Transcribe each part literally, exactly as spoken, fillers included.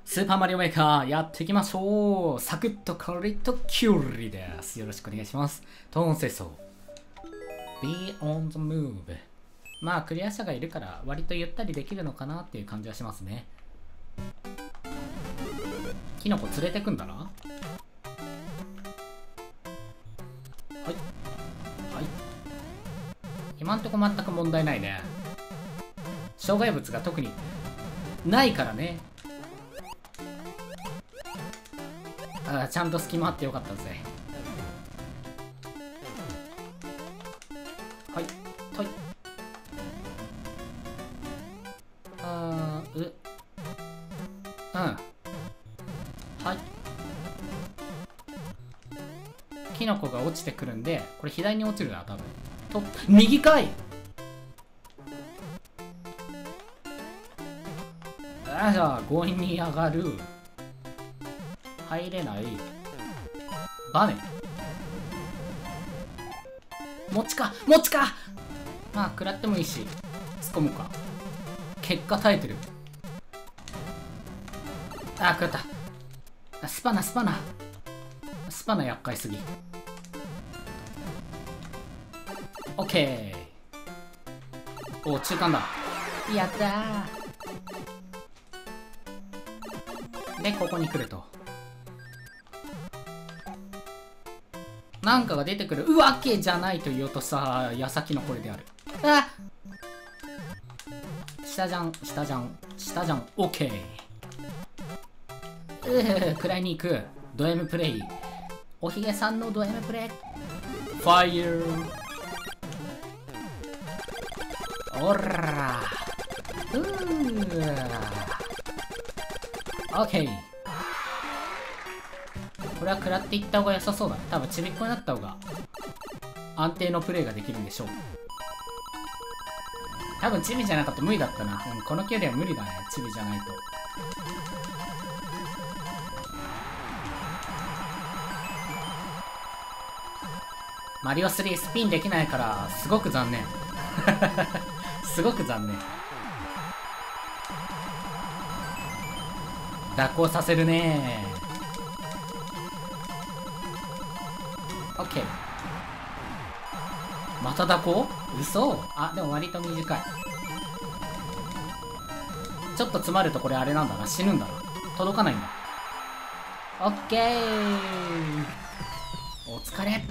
スーパーマリオメーカーやっていきましょう。サクッとカリッとキュウリです。よろしくお願いします。トーン清掃 Be on the move。 まあクリア者がいるから割とゆったりできるのかなっていう感じはしますね。キノコ連れてくんだな。はいはい、今んとこ全く問題ないね。障害物が特にないからね。あ、ちゃんと隙間あってよかったぜ。はいはい、あーううんはい、キノコが落ちてくるんで、これ左に落ちるな多分。と右かい。あ、じゃあ強引に上がる。入れない。バネ持ちか持ちか。まあ食らってもいいし突っ込むか。結果耐えてる。あ、食らった。スパナスパナスパナ厄介すぎ。オッケー。お、中間だ。やったー。でここに来るとなんかが出てくるわけじゃないと言おうとさ、矢先のこれである。あ、下じゃん下じゃん下じゃん。オッケー。うー、食らいに行く。ド M プレイ。おひげさんのド M プレイ。ファイヤー。おらー。うー。オッケー。これは食らっていった方が良さそうだ。多分ちびっこになった方が安定のプレイができるんでしょう。多分チビじゃなかったら無理だったな。うん、この距離は無理だね、チビじゃないと。マリオスリースピンできないからすごく残念。すごく残念。蛇行させるねー。オッケー。また蛇行？嘘？あ、でも割と短い。ちょっと詰まるとこれあれなんだな。死ぬんだな。届かないんだ。オッケー。お疲れ。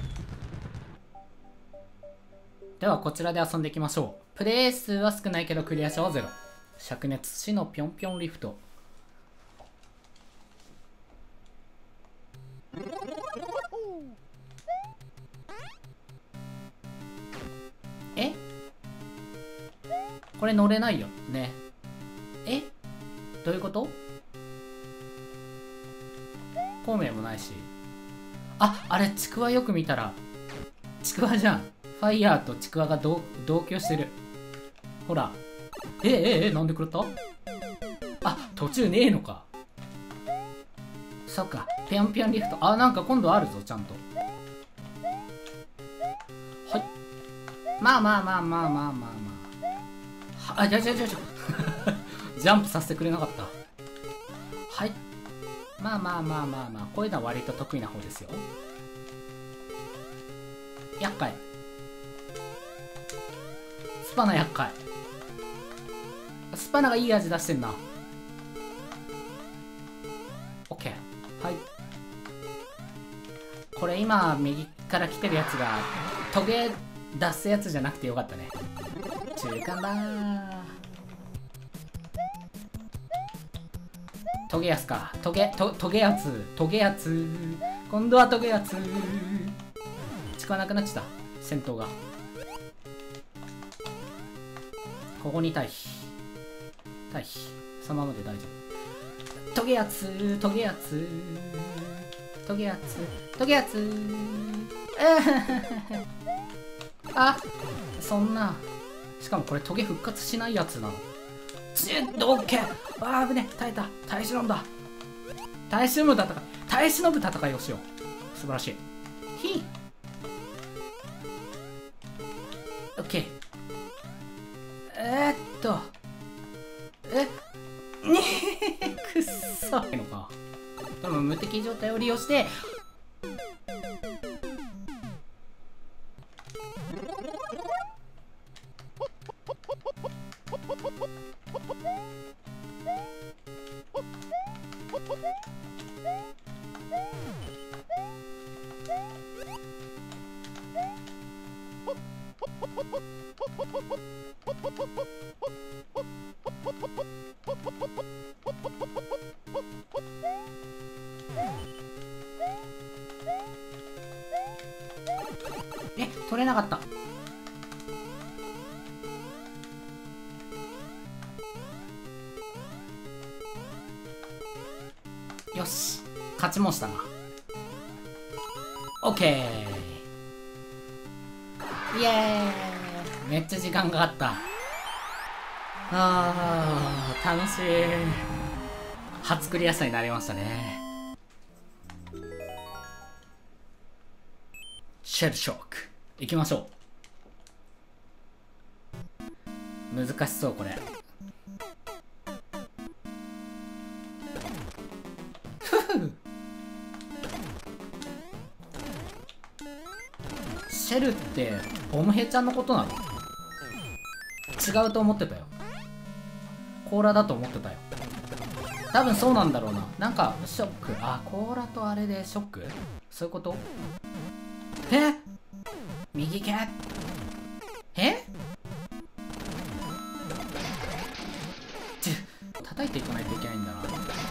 ではこちらで遊んでいきましょう。プレイ数は少ないけどクリア者はゼロ。灼熱死のぴょんぴょんリフト。え？これ乗れないよね。え？どういうこと？孔明もないし。あ、あれちくわよく見たらちくわじゃん。ファイヤーとちくわが同同居してる。ほら。えええ、なんで狂った？あ、途中ねえのか。そっか、ぴょんぴょんリフト。あ、なんか今度あるぞちゃんと。はい。まあまあまあまあまあまあまあ。あ、じゃじゃじゃじゃ。ジャンプさせてくれなかった。はい。まあまあまあまあまあ、こういうのは割と得意な方ですよ。厄介。スパナ厄介。スパナがいい味出してんな。オッケー。はい。これ今右から来てるやつがトゲ出すやつじゃなくてよかったね。中間だー。トゲやつか。トゲトトゲやつトゲやつ。今度はトゲやつ。使わなくなっちゃった戦闘が。ここに退避退避。そのままで大丈夫。トゲやつトゲやつトゲやつトゲやつ。あ、そんな。しかもこれトゲ復活しないやつなの。ちっとオッケー。あー危ね。耐えた。耐え忍んだ。耐え忍ぶ戦い耐え忍ぶ戦いをしよう。素晴らしい。ひオッケー。えー、っとえにくっそさいのか。多分無敵状態を利用してえ、取れなかった。よし、勝ちもしたな。オッケー、イエーイ。めっちゃ時間かかった。あー、楽しい。初クリア者になりましたね。シェルショックいきましょう。難しそうこれ。シェルってボムヘちゃんのことなの？違うと思ってたよ。甲羅だと思ってたよ。多分そうなんだろうな。なんかショック、あ、甲羅とあれでショック、そういうこと？え？右蹴？え？ち叩いていかないといけないんだな。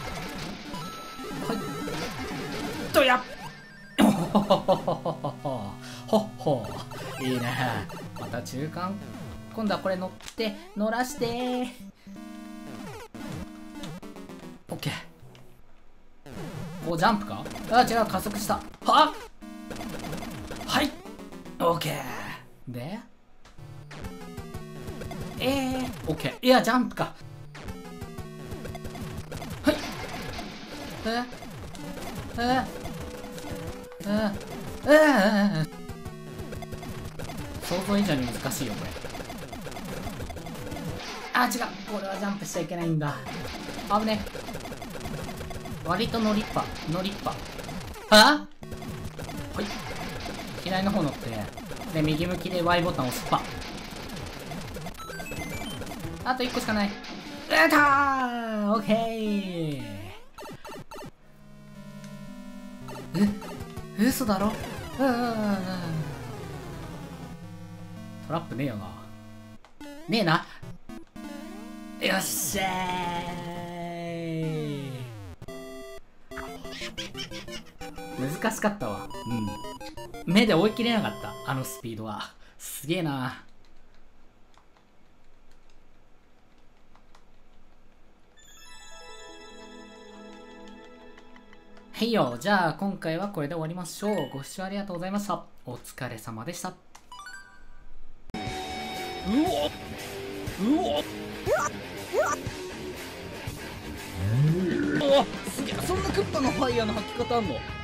はいとやっほほほほほほほ、いいね。また中間、今度はこれ乗って乗らしてー。オッケー。こうジャンプか？あ、違う、加速した。はっ、はい、オッケー。でえー、オッケー。いや、ジャンプか。はい。ええええええ想像以上に難しいよこれ。あ、違う、これはジャンプしちゃいけないんだ。危ね。割と乗りっぱ乗りっぱ。ははい、左の方乗ってで右向きで ワイ ボタン押すっぱ。あといっこしかない。やったー、オッケー。え、嘘だろ。うんうんうんうん、トラップねえよな。ねえな。よっしゃー。難しかったわ。うん、目で追い切れなかった。あのスピードはすげえな。はいよ、じゃあ今回はこれで終わりましょう。ご視聴ありがとうございました。お疲れ様でした。うおうおうわうわ、すげえ。そんなクッパのファイヤーの吐き方あんの？